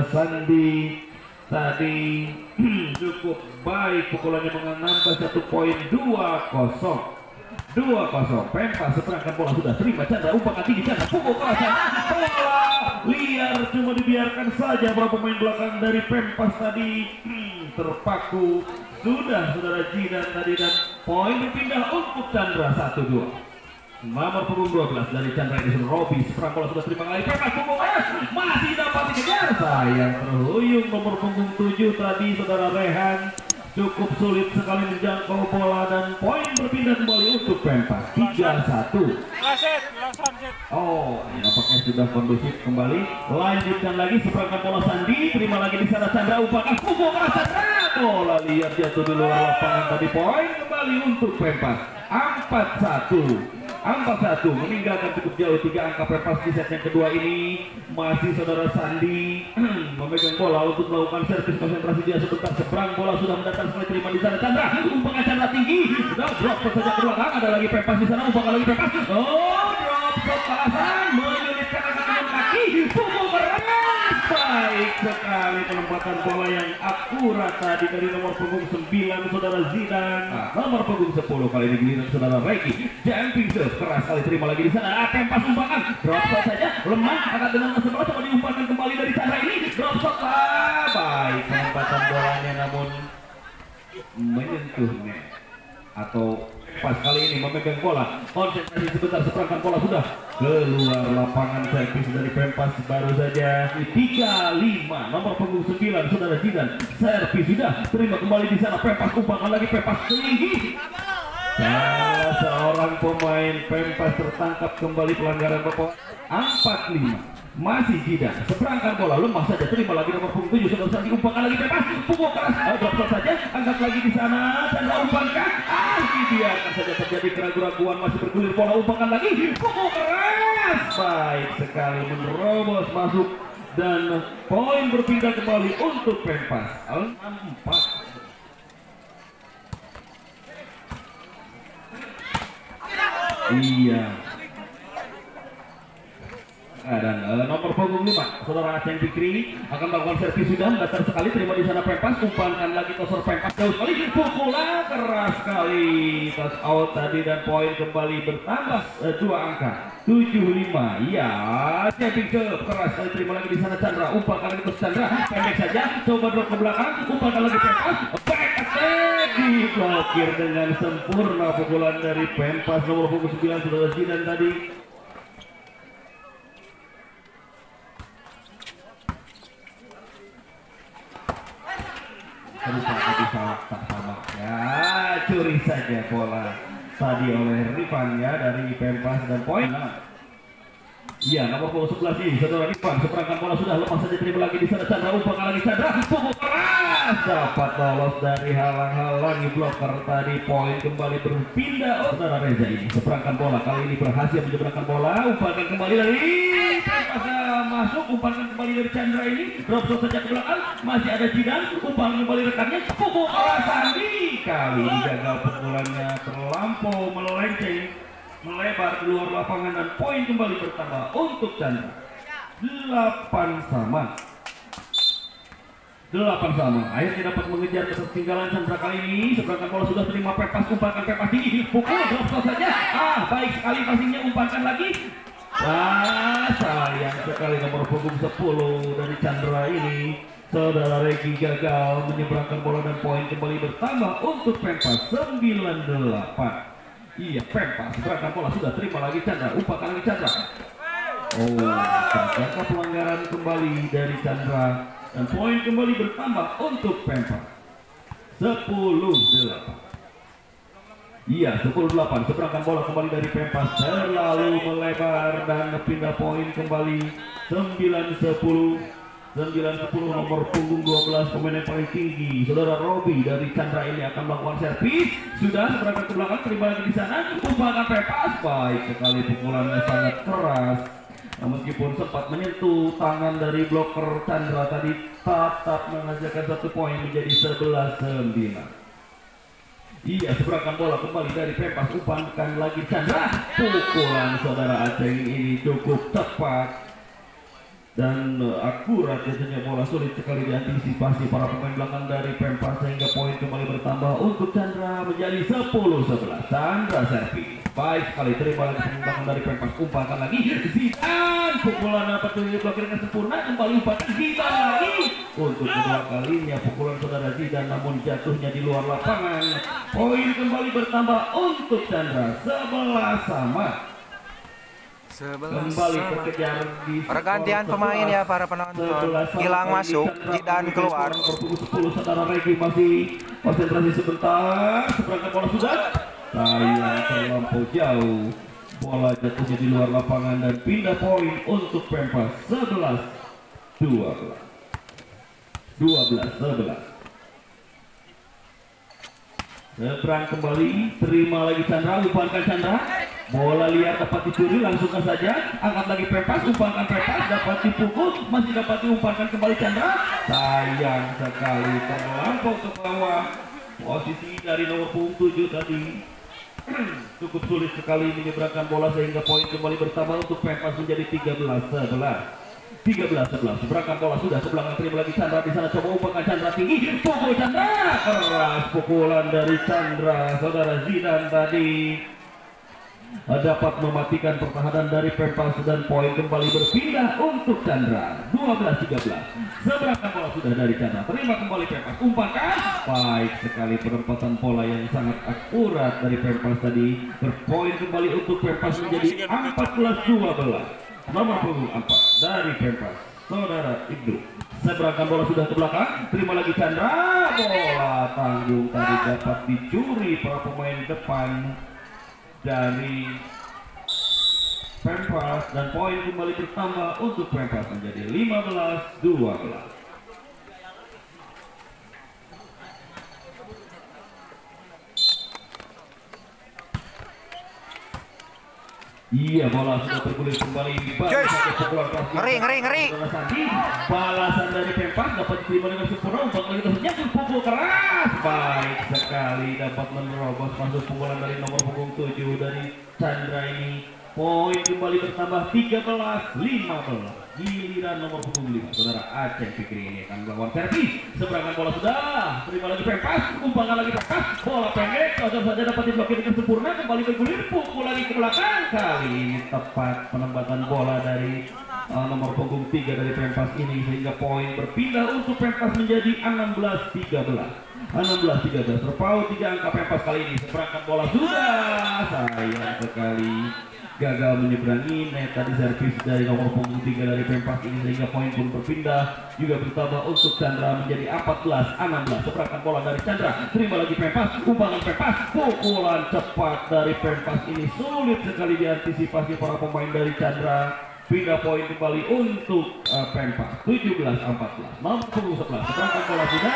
Sandi tadi cukup baik, pukulannya menambah 1 poin. 2-0. Pempas seperangkat bola sudah terima. Chandra umpan tinggi, Chandra pukul keras, bola liar cuma dibiarkan saja. Para pemain belakang dari Pempas tadi terpaku. Sudah saudara Jidan tadi, dan poin berpindah untuk Chandra. 1-2. Nomor punggung 12 dari Chandra Edison Robi, seperang bola sudah terima kali. Pempas pukul keras, masih dapat dikejar, sayang terhuyung. Nomor punggung 7 tadi saudara Rehan cukup sulit sekali menjangkau bola, dan poin berpindah kembali untuk Pempas. 3-1. Oh, nampaknya sudah kondusif kembali. Lanjutkan lagi seperangkat bola Sandi, terima lagi di sana Chandra umpan pukul keras, Chandra bola liar jatuh di luar lapangan tadi. Poin kembali untuk Pempas. 4-1 meninggalkan cukup jauh 3 angka Pempas di set yang kedua ini. Masih saudara Sandi memegang bola untuk melakukan servis. Konsentrasi dia sebentar, seberang bola sudah mendatang sekali, terima di sana Chandra umpan Chandra tinggi, sudah drop saja ke belakang. Ada lagi Pempas di sana, umpan lagi Pempas, oh drop shot balasan, menyulitkan angkat dengan kaki, pukul keras. Baik sekali penempatan bola yang akurat tadi dari nomor punggung 9 saudara Zidan. Nomor punggung 10 kali ini giliran saudara Reiki, jumping serve keras kali, terima lagi di sana. Pempas umpan, drop shot saja, lemah angkat dengan masa bola, coba diumpankan kembali dari Chandra ini, drop shot lah. Baik penempatan bolanya, namun menyentuhnya atau pas kali ini memegang bola. Konsentrasi sebentar, seperangkat bola sudah keluar lapangan. Servis dari Pempas baru saja. 3-5. Nomor punggung 9 saudara Jidan, servis sudah terima kembali di sana. Pempas umpan lagi, Pempas tinggi. Salah seorang pemain Pempas tertangkap kembali pelanggaran pokok. 4-5. Masih Jidan, seberangkan bola lemah saja, terima lagi nomor punggung 7 saudara Sandi, umpan lagi Pempas, pukul keras, drop shot saja, angkat lagi di sana, Chandra umpankan, dibiarkan saja terjadi keraguan-keraguan, masih bergulir bola, umpankan lagi, pukul keras, baik sekali menerobos masuk, dan poin berpindah kembali untuk Pempas. 4. Iya. Dan nomor punggung 5 saudara Aceh Fikri akan melakukan servis, sudah datar sekali, terima di sana Pempas, umpankan lagi tosor Pempas jauh sekali, pukulan keras sekali, touch out tadi, dan poin kembali bertambah 2 angka 7-5. Ya, jumping serve keras sekali, terima lagi di sana Chandra, umpankan lagi terus Chandra, pendek saja, coba drop ke belakang, umpankan lagi Pempas, back attack, diblokir dengan sempurna pukulan dari Pempas. Nomor punggung 9 saudara Zidan tadi. Tak sama ya, curi saja bola tadi oleh Rifan ya dari Pempas, dan poin. Iya, nomor punggung 11 ini saudara Rifan, seperangkat bola sudah lepas saja, terima lagi di sana Chandra, umpan lagi Chandra, pukul keras, dapat lolos dari halang-halangi bloker tadi. Poin kembali berpindah saudara Reza ini, seperangkat bola kali ini berhasil menyeberangkan bola, umpankan kembali dari Pempas, masuk, umpankan kembali dari Chandra ini, drop shot saja ke belakang, masih ada Jidan, umpan kembali rekannya, pukul keras Sandi, kali ini gagal pukulannya, terlampau melenceng, melebar keluar lapangan, dan poin kembali bertambah untuk Chandra. 8 sama. Akhirnya dapat mengejar ketertinggalan Chandra kali ini. Seberangkat bola sudah terima Pempas, umpankan Pempas tinggi, pukul, drop shot saja. Baik sekali passingnya, umpankan lagi. Sayang sekali nomor punggung 10 dari Chandra ini saudara Regi gagal menyeberangkan bola, dan poin kembali bertambah untuk Pempas. 9-8. Iya, Pempas seberangkat bola sudah terima lagi Chandra, umpankan lagi Chandra. Terjadi pelanggaran kembali dari Chandra, dan poin kembali bertambah untuk Pempas. 10-8. Iya, 10-8. Seberangkan bola kembali dari Pempas, terlalu melebar, dan pindah poin kembali. 9-10. 9-10 nomor punggung 12 pemain yang paling tinggi saudara Robi dari Chandra ini akan melakukan servis, sudah seberangkat ke belakang, terima lagi di sana, umpankan Pempas, baik sekali, pukulannya sangat keras, meskipun sempat menyentuh tangan dari bloker Chandra tadi, tetap menghasilkan 1 poin menjadi 11-9. Iya, seberangkan bola kembali dari Pempas, umpankan lagi Chandra, pukulan saudara Aceh ini cukup tepat, dan akurat jatuhnya bola, sulit sekali diantisipasi para pemain belakang dari Pempas sehingga poin kembali bertambah untuk Chandra menjadi 10-11. Chandra servis baik sekali, terima lagi pemain belakang dari Pempas, umpankan lagi Zidan, pukulan dapat diblokir dengan sempurna, kembali umpankan Zidan lagi untuk kedua kalinya pukulan saudara Zidan, namun jatuhnya di luar lapangan. Poin kembali bertambah untuk Chandra 11 sama. Kembali terkejar di pergantian pemain ya para penonton. Gilang masuk, Zidan keluar. 10 saudara Regi masih konsentrasi sebentar. Seberangkat bola sudah sayang terlampau jauh, bola jatuhnya di luar lapangan dan pindah poin untuk Pempas 11-12. 12-11. Seberang kembali, terima lagi Chandra, umpankan Chandra, bola liar dapat dicuri, langsungkan saja, angkat lagi Pempas, umpankan Pempas, dapat dipukul, masih dapat diumpankan kembali Chandra, sayang sekali terlampau ke bawah. Posisi dari nomor punggung 7 tadi cukup sulit sekali menyeberangkan bola sehingga poin kembali bertambah untuk Pempas menjadi 13-11. 13-11. Seberangkan bola sudah ke belakang, terima lagi Chandra di sana, coba umpankan Chandra tinggi, pukul Chandra, keras pukulan dari Chandra. Saudara Zidan tadi dapat mematikan pertahanan dari Pempas dan poin kembali berpindah untuk Chandra 12-13. Seberangkan bola sudah dari Chandra, terima kembali Pempas, umpankan, baik sekali penempatan bola yang sangat akurat dari Pempas tadi. Berpoin kembali untuk Pempas menjadi 14-12. Nomor punggung 4 dari Pempas, saudara Ibnu. Seberangkan bola sudah ke belakang, terima lagi Chandra, bola tanggung tadi dapat dicuri para pemain depan dari Pempas dan poin kembali bertambah untuk Pempas menjadi 15-12. Iya, bola sudah bergulir kembali di ngeri. Balasan dari Pempas dapat diterima dengan sempurna, umpan lagi terusnya pukul keras, baik sekali dapat menerobos masuk pukulan dari nomor punggung 7 dari Chandra ini. Poin kembali bertambah 13-15. Giliran nomor punggung 5 saudara Aceh Fikri ini akan melawan servis. Seberangan bola sudah, terima lagi Pempas, umpankan lagi Pempas, bola pendek saja dapat diblokir dengan sempurna, kembali bergulir, pukul lagi ke belakang. Kali ini tepat penempatan bola dari nomor punggung 3 dari Pempas ini sehingga poin berpindah untuk Pempas menjadi 16-13. 16-13. Terpaut 3 angka Pempas kali ini. Seberangkat bola sudah, sayang sekali gagal menyeberangi net tadi servis dari nomor punggung 3 dari Pempas ini sehingga poin pun berpindah juga bertambah untuk Chandra menjadi 14-16. Seberangkat bola dari Chandra, terima lagi Pempas, umpankan Pempas, pukulan cepat dari Pempas ini sulit sekali diantisipasi para pemain dari Chandra. Pindah poin kembali untuk Pempas 17-14. Nomor punggung 11. Seberangkat bola sudah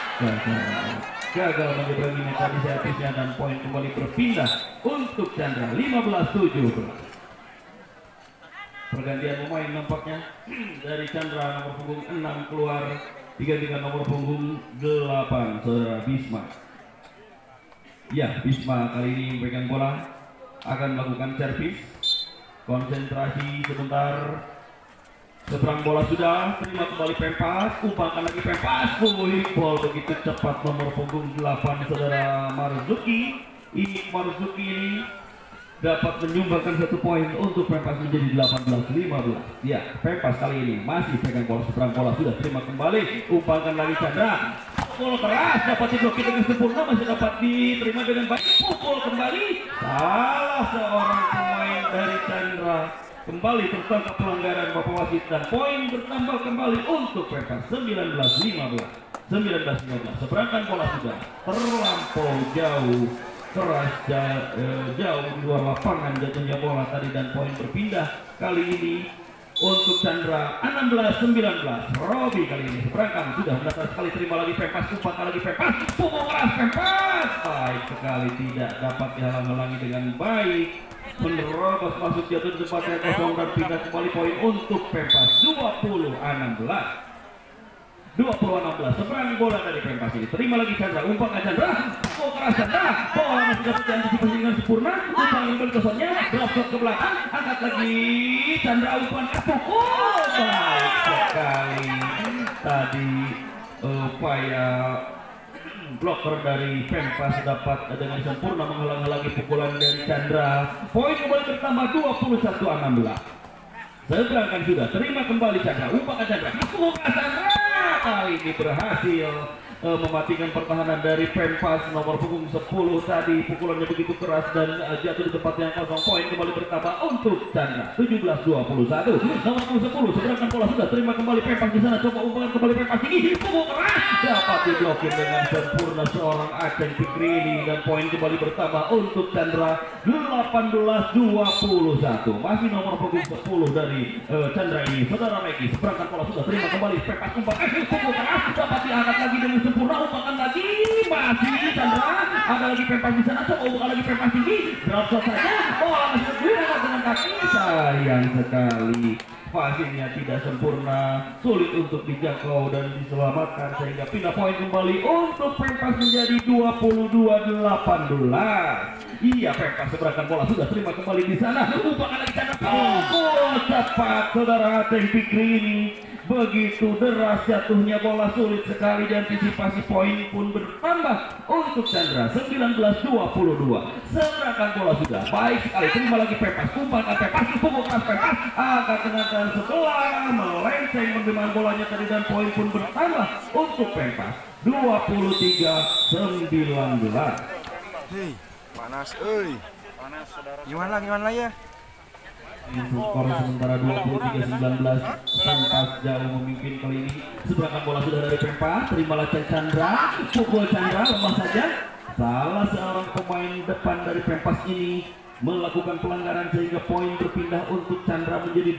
gagal menyeberangi net tadi servisnya dan poin kembali berpindah untuk Chandra 15-17. Pergantian pemain nampaknya dari Chandra nomor punggung 6 keluar digantikan nomor punggung 8 saudara Bisma. Ya, Bisma kali ini memegang bola akan melakukan servis. Konsentrasi sebentar. Seberang bola sudah, terima kembali Pempas, umpankan lagi Pempas, ball begitu cepat nomor punggung 8 saudara Marzuki. Ini Marzuki ini dapat menyumbangkan 1 poin untuk Pempas menjadi 18-15. Ya, Pempas kali ini masih pegang bola. Seberang bola sudah, terima kembali, umpankan lagi Chandra, pukul keras dapat diblokir dengan sempurna, masih dapat diterima dengan baik, pukul kembali, salah seorang pemain dari Chandra. Kembali tertangkap pelanggaran Bapak Wasit dan poin bertambah kembali untuk Pempas 19-15. 19-15. Seberangkan bola sudah terlampau jauh, keras jauh di luar lapangan jatuhnya bola tadi dan poin berpindah kali ini untuk Chandra 16-19. Robi kali ini seberangkan sudah mendatar sekali, terima lagi Pempas, umpankan lagi Pempas, pukul keras Pempas, baik sekali tidak dapat dihalang-halangi dengan baik, menerobos masuk jatuh di tempat yang kosong dan pindah kembali poin untuk Pempas 20-16. 20-16. Seberang bola dari Pempas ini. Terima lagi Chandra, umpan Chandra. Oh keras Chandra. Bola masih dapat diantisipasi dengan sempurna. Umpan kembali ke shotnya. Drop shot ke belakang. Angkat lagi Chandra, umpan pukul. Baik sekali. Tadi upaya blocker dari Pempas dapat dengan sempurna menghalang-halangi pukulan dari Chandra. Poin kembali bertambah 21-16. Seberangkan sudah, terima kembali Chandra, umpan Chandra, pukul Chandra. Kali ini berhasil mematikan pertahanan dari Pempas. Nomor punggung 10 tadi pukulannya begitu keras dan jatuh di tempat yang kosong. Poin kembali bertambah untuk Chandra 17-21. Nomor punggung 10 seberangkan bola sudah, terima kembali Pempas di sana, coba umpan kembali Pempas ini, pukul keras dapat diblokir dengan sempurna seorang Aceng Fikrini dan poin kembali bertambah untuk Chandra 18-21. Masih nomor punggung 10 dari Chandra ini, saudara Meki. Seberangkan bola sudah, terima kembali Pempas, umpan pukul keras dapat diangkat lagi dengan sempurna, umpan lagi masih Chandra, ada lagi Pempas di sana, coba umpan lagi Pempas ini, drop shot saja, bola masih terguling dengan kaki. Sayang sekali passingnya tidak sempurna, sulit untuk dijangkau dan diselamatkan sehingga pindah poin kembali untuk Pempas menjadi 22-18. Iya, Pempas seberangkan bola sudah, terima kembali di sana, umpan lagi Chandra, pukul cepat saudara Aceng Fikri ini. Begitu deras jatuhnya bola, sulit sekali diantisipasi, poin pun bertambah untuk Chandra 19-22. Seberangkan bola sudah, baik sekali, terima lagi Pempas, umpan Pempas, pukul keras Pempas, angkat dengan tangan sebelah, melenceng penerimaan bolanya tadi dan poin pun bertambah untuk Pempas 23-19. Hei, panas, panas saudara. Gimana ya? Skor sementara 23-19. Pempas jauh memimpin kali ini. Seberangkan bola sudah dari Pempas, terimalah Chandra, pukul Chandra, lemah saja. Salah seorang pemain depan dari Pempas ini melakukan pelanggaran sehingga poin berpindah untuk Chandra menjadi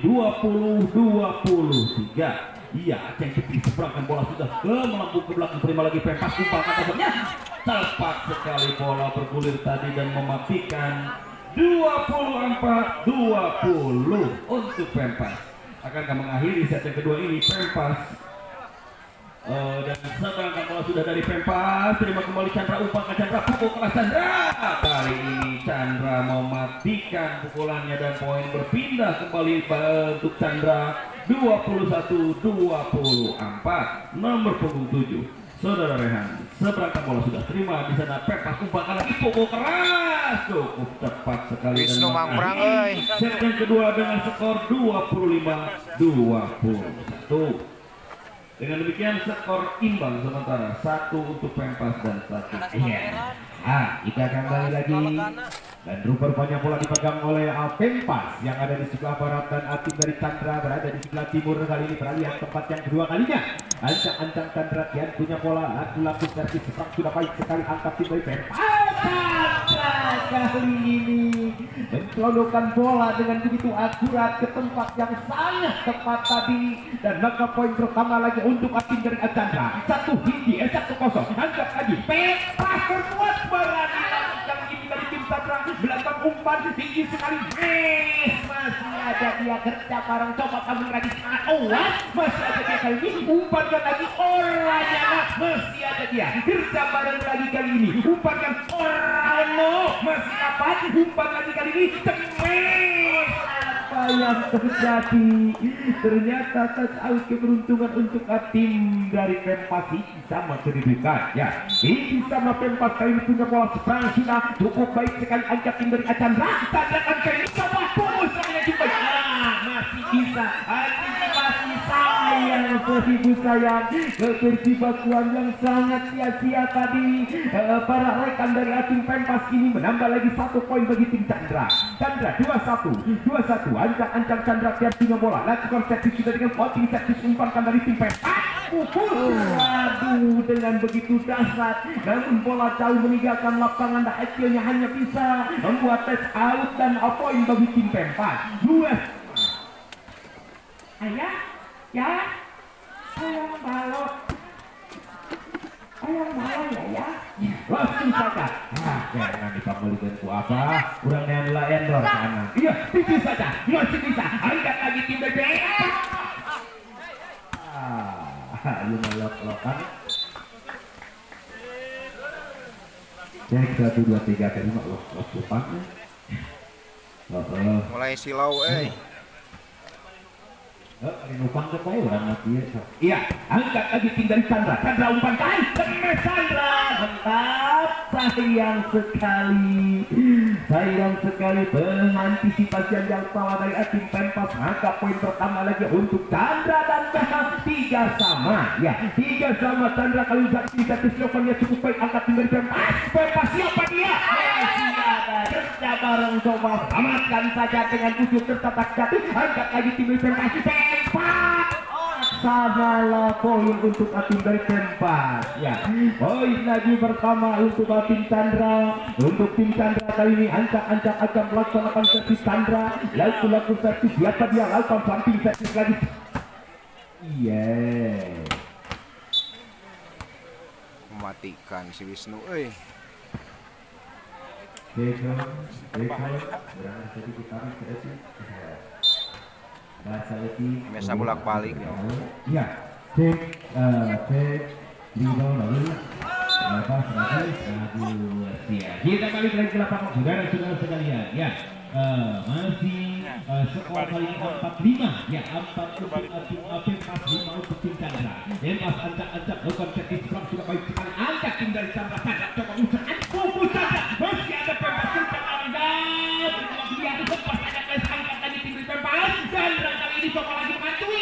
20-23. Iya, Aceng Fikri seberangkan bola sudah melambung ke belakang, terima lagi Pempas, umpan atasnya tepat sekali, bola bergulir tadi dan mematikan 24-20 untuk Pempas. Akankah mengakhiri set yang kedua ini Pempas? Dan seberangkan bola sudah dari Pempas, terima kembali Chandra, umpan ke Chandra, pukul keras Chandra. Kali ini Chandra mematikan pukulannya dan poin berpindah kembali untuk Chandra 21-24. Nomor punggung 7 saudara Rehan, seberangkan bola sudah, terima di sana Pempas, umpan lagi, pukul keras, cukup cepat sekali dan mengakhiri set yang kedua dengan skor 25-21. Dengan demikian skor imbang sementara, 1 untuk Pempas dan 1. Iya. Kita kembali lagi dan rupanya bola dipegang oleh Pempas yang ada di sebelah barat dan tim dari Chandra berada di sebelah timur. Kali ini peralihan tempat yang kedua kalinya. Ancang-ancang Chandra Kian punya bola, laku-laku servis serang sudah baik sekali, angkat tim dari Pempas. Chandra kali ini mencelodokkan bola dengan begitu akurat ke tempat yang sangat tepat tadi, dan maka poin pertama lagi untuk tim dari Chandra. 1-0, angkat lagi Pempas berbuat berani yang ini dari tim Chandra, belakang umpan tinggi sekali, masih ada dia kerja bareng, coba kamu lagi sangat masih ada dia kali ini, umpankan lagi orangnya, masih ada dia kerja bareng lagi kali ini, umpankan Orano, masih dapat umpan lagi kali ini, apa yang terjadi? Ternyata touch out keberuntungan untuk tim dari Pempas ini sama kedudukan ya. Ini sama Pempas kali ini punya bola seberang sudah cukup baik sekali, angkat tim dari Chandra, tandakan kali ini coba push sangat juga, masih bisa, antisipasi sayang, seribu sayang, keberjibakuan yang sangat sia-sia tadi. Para rekan dari tim Pempas ini menambah lagi 1 poin bagi tim Chandra. Chandra 21, ancang Chandra tiap punya bola, lakukan servis sudah dengan coaching servis, umpankan dari tim Pempas, pukul, aduh dengan begitu dahsyat, namun bola jauh meninggalkan lapangan dan hasilnya hanya bisa membuat touch out dan poin bagi tim Pempas. 2 ayah ya, ayam balok ya. Langsung saja. Jangan dipamulkan ku apa? Kurang yang lain dong sana. Iya, tipis saja. Masih bisa. Angkat lagi tim BB. Ayo melok-lokan. Cek 1 2 3 terima loh depan. Mulai silau Numpang ke poin orang mati. Iya, angkat lagi tim dari Chandra. Chandra umpan kali, Chandra mantap, sayang sekali pengantisipasian yang salah dari tim Pempas. Maka poin pertama lagi untuk Chandra dan Pempas 3 sama. Ya, 3 sama Chandra kali satu slogannya cukup baik. Angkat tim dari Pempas. Pempas siapa dia? Kerja bareng coba amatkan saja dengan ujung tertatak jatuh. Angkat lagi tim dari Pempas. Samalah poin untuk tim dari Pempas. Ya, poin lagi pertama untuk tim Chandra. Untuk tim Chandra kali ini ancak-ancak akan melaksanakan servis Chandra. Laku servis siapa dia lakukan samping servis lagi. Iya. Mematikan si Wisnu Bahasa lebih biasa bolak-balik ya. Iya, cek di bawah lalu lepas lagi kita balik lagi ke lapangan saudara-saudara sekalian. Ya, masih skor kali ini 4-5 ya, 4 untuk tim Pempas, 5 untuk tim Chandra. Pempas ancak-ancak lakukan servis serang sudah baik sekali, angkat tim dari Chandra. Chandra coba usaha kumpul Chandra, masih ada Pempas kencang angkat dia lepas angkat lagi tim dari Pempas. Chandra kali ini coba lagi mengantui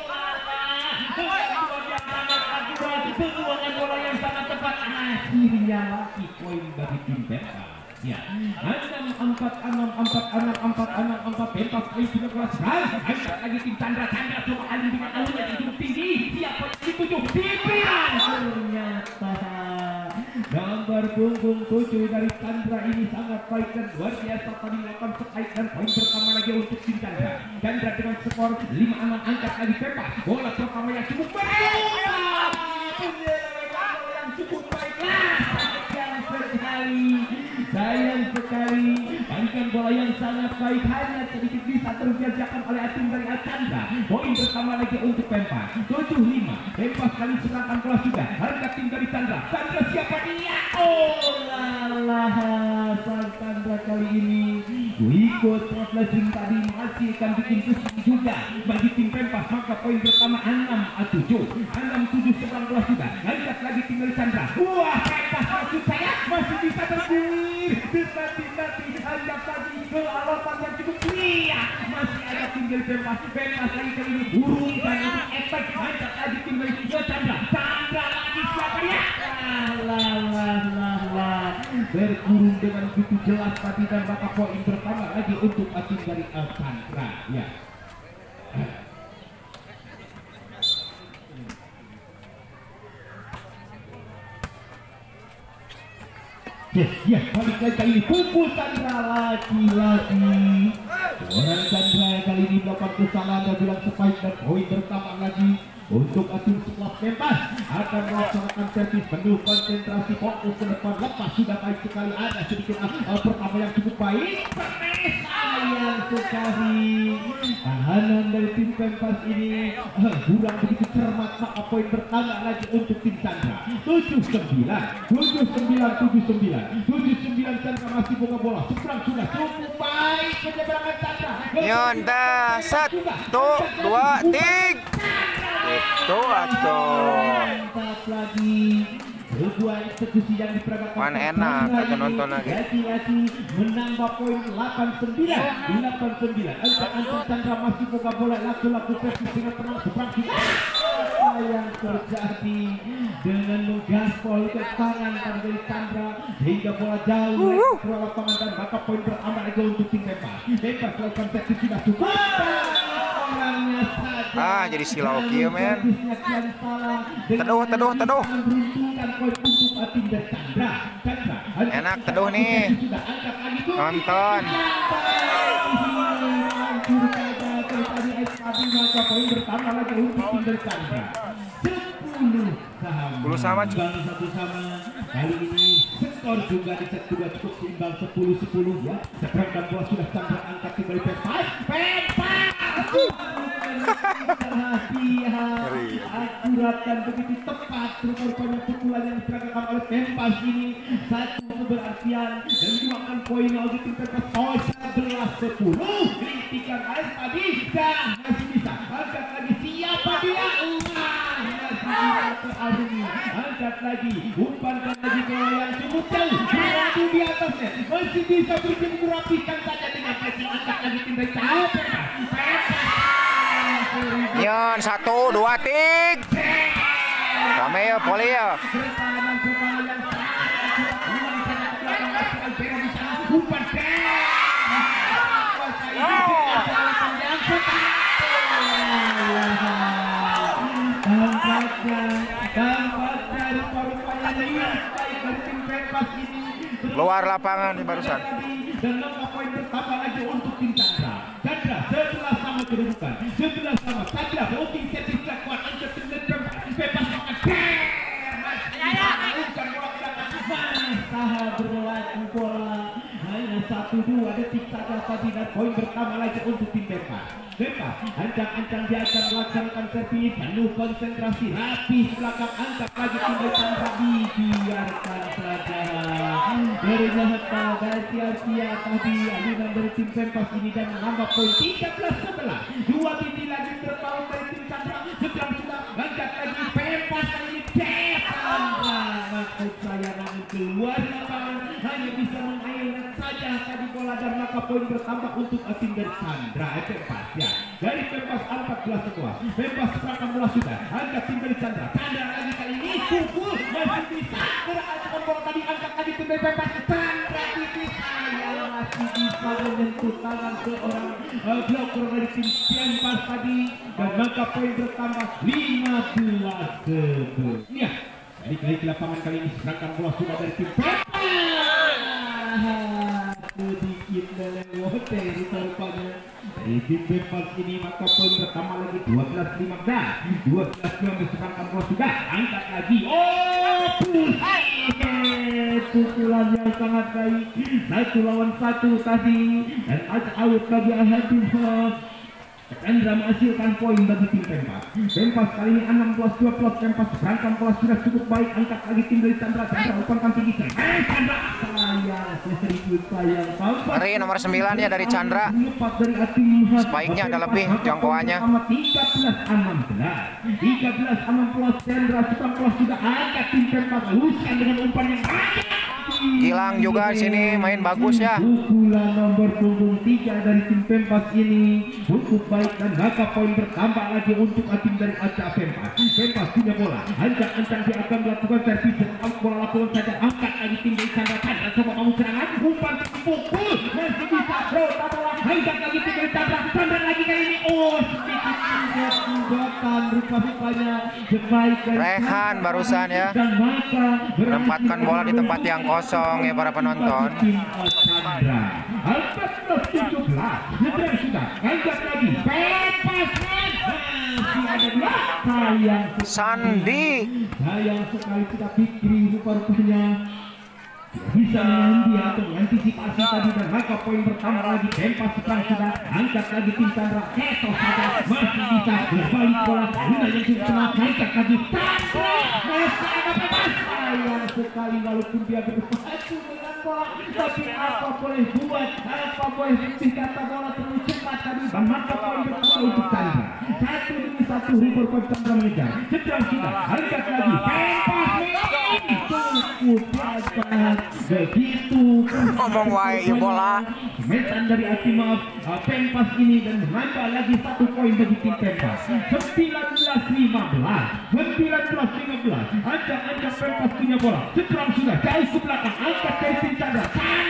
penguangan bola yang sangat tepat, akhirnya lagi poin bagi tim Pempas. Ya, 6-4 Pempas kali sudah kelas angkat lagi tim Chandra. Chandra coba kali dengan alurnya yang cukup tinggi, siapa yang dituju? Pipiran. Ternyata gambar punggung 7 dari Chandra ini sangat baik dan luar biasa tadi melakukan sekait dan poin pertama lagi untuk tim Chandra. Chandra dengan skor 5-6 angkat lagi Pempas. Bola pertama yang cukup baik. Yang cukup baiklah. Sayang sekali, balikan bola yang sangat baik hanya sedikit bisa terjajakan oleh tim dari Chandra. Poin pertama lagi untuk Pempas, 7-5. Pempas kali serangkan bola sudah. Harga tim dari Chandra. Chandra siapa dia? Oh lalah, sang Chandra kali ini ikut processing tadi masih akan bikin pusing juga bagi tim Pempas. Maka poin pertama 6-7 serang bola sudah. Lihat lagi tim dari Chandra. Wah, Pempas maksud saya masih bisa tergulir. Nanti anjak lagi ke alasan yang cukup liar. Masih ada tim dari Pempas lagi kali ini burung dan untuk efek anjak lagi tim dari Chandra. Chandra lagi siapa ya? Berkurung dengan begitu jelas tadi dan maka poin pertama lagi untuk tim dari Chandra. Ya. Ya, balik lagi kali ini pukul Chandra lagi. Orang Chandra kali ini melakukan kesalahan dan bilang sebaik dan poin pertama lagi untuk tim sekelas Pempas akan melaksanakan servis penuh konsentrasi fokus ke depan. Lepas sudah baik sekali, ada sedikit pertama yang cukup baik. Sayang sekali tahanan dari tim Pempas ini kurang begitu cermat. Maka poin pertama lagi untuk tim Chandra. 7-9 Chandra masih buka bola. Seberang sudah cukup baik penyeberangan Chandra. Nyonda 1 2 3 itu mantap lagi sebuah eksekusi yang diperagakan. Mana enak kita nonton lagi. Hati-hati menambah poin 8-9. Antum Chandra masih buka bola, laku servis dengan tenang seberang sudah. Yang terjadi dengan menggaspol ke tangan dari Chandra hingga bola jauh ke lapangan dan maka poin pertama lagi untuk tim Pempas. Pempas melakukan servis sudah cukup. Jadi silau kieu men. Teduh. Enak teduh nih. Nonton. Poin pertama lagi untuk tim dari Chandra. 10 sama. Kali ini skor juga di set kedua cukup seimbang 10-10 ya. Seberang dan bola sudah Chandra angkat kembali Pempas. akurat dan begitu tepat rupanya pukulan yang diserahkan oleh Pempas ini. Satu keberartian dan menyumbangkan poin untuk tim Pempas 11-10. Kritikan AS tadi dan masih bisa angkat lagi, siapa dia? Angkat lagi, umpankan lagi bola yang cukup jauh, beradu di atasnya, masih bisa berjemur rapikan saja dengan pressing. Angkat lagi tim dari Nyon 1, 2, 3. Rame ya poli ya. Keluar lapangan nih barusan. Dan maka poin pertama lagi untuk tim Chandra. Chandra 11 sama kedudukan, 11 sama. Chandra walking set kuat angkat tim Pempas. Pempas makan masalah berlaku bola hanya 1-2 detik saja tadi dan poin pertama lagi untuk tim Pempas. Pempas ancang-ancang dia akan melaksanakan servis penuh konsentrasi, rapi belakang, angkat lagi tim Chandra, dibiarkan saja. Dari Jakarta dan sia-sia tadi alunan dari tim Pempas ini dan menambah poin 13-11. 2 titik lagi terpaut dari tim Chandra. Sedang sudah angkat lagi Pempas kali ini maksud saya namun keluar lapangan hanya bisa mengayokan saja tadi bola dan maka poin bertambah untuk tim dari Chandra. Pempas ya dari Pempas 14-11. Pempas serahkan bola sudah angkat tim dari Chandra. Chandra lagi kali ini pukul masih bisa berangkat bola tadi, angkat lagi tim dari Pempas. Chandra tipis saya masih bisa menyentuh tangan seorang bloker dari tim Pempas tadi dan maka poin bertambah 15-11. Ya dari kali ke lapangan kali ini serangkan bola sudah dari tim Pempas. Sedikit melewati dari rupanya dari tim Pempas ini maka poin bertambah lagi 12-15. 12-15 serangkan bola sudah angkat lagi. Pukulan yang sangat baik, 1 lawan 1 tadi dan out bagi Al-Hadis. Chandra menghasilkan poin bagi tim Pempas. Pempas kali ini 16-12. Pempas berangkat bola sudah cukup baik, angkat lagi tim dari Chandra. Chandra umpankan tinggi. Chandra sayang. Hari nomor 9 ya dari Chandra. Spike-nya ada lebih jangkauannya. 13-16 Chandra sudah angkat tim Pempas, luskan dengan umpan yang Gilang juga di sini main bagus ya. Pukulan nomor punggung 3 dari tim Pempas ini cukup baik dan maka poin bertambah lagi untuk tim dari Aceh Pempas. Pempas punya bola, ancang-ancang dia akan melakukan servis dan bola lakukan saja, angkat lagi tim dari Chandra. Chandra coba mau serangan, umpan pukul masih bisa bola, angkat lagi tim dari Chandra. Chandra lagi kali ini sedikit tindakan rupanya sebaik dari Rehan barusan ya menempatkan bola di tempat yang kosong ya para penonton. Sandi sayang sekali kita pikir rupanya bisa mengundi atau mengantisipasi tadi dan maka poin pertama lagi Pempas sekarang sudah angkat lagi tim Chandra. Ketos saja masih bisa berbalik bola Luna yang sudah angkat lagi Chandra masih ada Pempas. Sayang sekali walaupun dia bersatu dengan bola tapi apa boleh buat, apa boleh kata bola terlalu cepat tadi dan maka poin pertama untuk Chandra. 1-1 River Chandra mengejar. Sedang sudah angkat lagi Pempas begitu ngomong wae ya bola medan dari Atimaf Pempas ini dan menambah lagi 1 poin bagi tim Pempas. 19-15 ancang-ancang Pempas punya bola, sekarang sudah jauh ke belakang, angkat dari tim Chandra.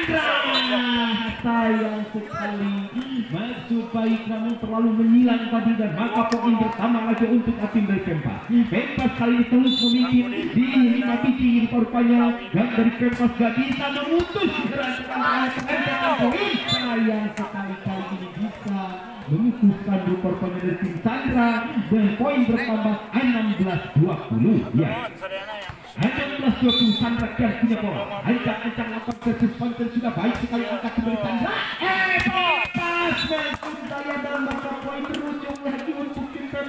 Sayang sekali maksud baik namun terlalu menyilang tadi dan maka poin pertama lagi untuk tim dari Pempas. Pempas kali ini terus memimpin di 5 titik rupanya dan dari Pempas gak bisa memutus gerakan poin. Sayang sekali kali ini bisa memutuskan rupanya dari tim Chandra dan poin bertambah 16-20 ya. 16-20 Chandra punya bola, ancang-ancang lakukan versus konten sudah baik sekali angkat dari Chandra. Pempas menurut saya dalam masa poin berujung lagi untuk tim Pempas.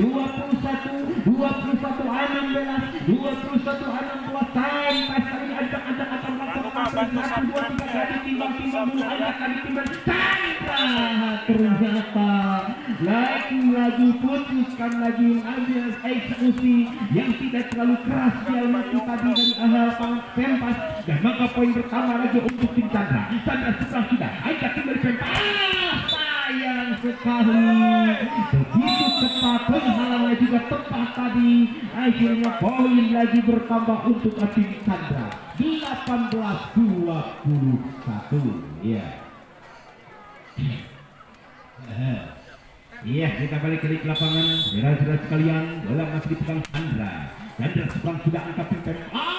Pempas kali ancang-ancang akan melakukan 1, 2, 3 kali timbang-timbang dulu akan ditimbang Chandra. Ternyata lagi putuskan lagi mengambil eksekusi yang tidak terlalu keras di almati tadi dari Pempas, dan maka poin pertama lagi untuk tim Chandra. Chandra setelah sudah angkat tim dari Pempas, sayang sekali begitu cepat, penghalangannya juga tepat tadi. Akhirnya poin lagi bertambah untuk tim Chandra 18-21 ya. Iya, kita balik ke lapangan. Saudara-saudara sekalian, bola masih dipegang Chandra. Chandra sekarang sudah angkat tim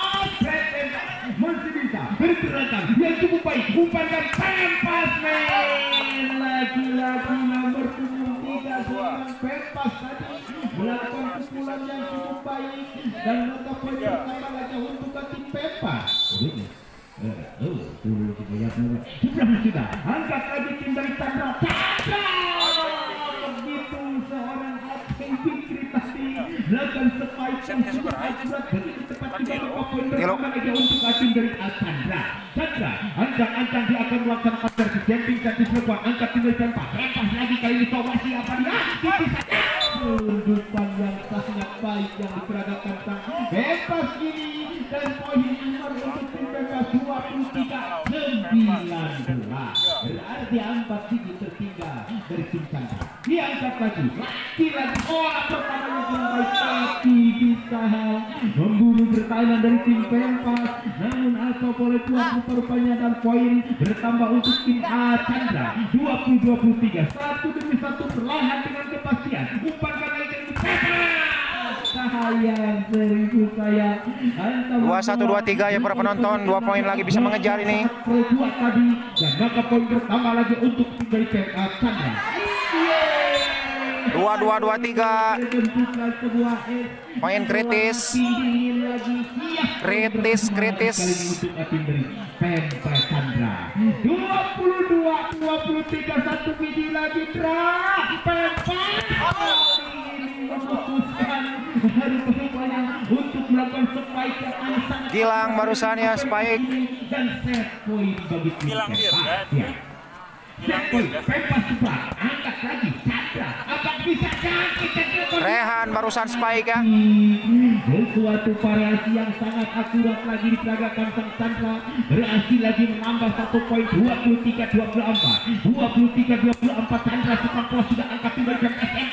masih bisa bergerakan yang cukup baik. Umpan dan Pempas, men. Lagi-lagi nomor 3 Pempas tadi melakukan pukulan yang cukup baik, dan maka poin pertama lagi untuk tim Pempas. Sudah angkat lagi tim dari Chandra. Begitu seorang Absen Fikri tadi melakukan spike yang cukup akurat, begitu cepat juga maka poin pertama lagi untuk tim dari Chandra. Chandra ancang-ancang dia akan melaksanakan versi jumping cantik serbuan, angkat tim dari Pempas. Pempas lagi kali ini coba siapa dia? Tunjukan yang sangat baik yang diperagakan sang Pempas ini, dan poin nomor untuk tim Pempas 23-19. Berarti 4 tinggi tertinggal dari tim Chandra. Diangkat lagi bola pertamanya dengan baik, tapi bisa membunuh pertahanan dari tim Pempas. Namun asal boleh tuan rupanya, dan poin bertambah untuk tim Chandra 20-23. Satu demi satu perlahan dengan kepastian. Umpan kali ini sayang, seribu sayang. 21-23 ya para penonton, 2 poin lagi bisa mengejar ini. Dan maka poin pertama lagi untuk tim dari Chandra. 22-23. Poin kritis. Kritis. 22-23, satu biji lagi untuk melakukan spike yang sangat Gilang barusan ya spike. dan set point bagi tim Pempas. Set point Pempas cepat angkat lagi Chandra, apa bisa Rehan barusan spike ya. Suatu variasi yang sangat akurat lagi diperagakan sang Chandra, berhasil lagi menambah 1 poin 23-24. Chandra sekarang sudah angkat tim dari Pempas.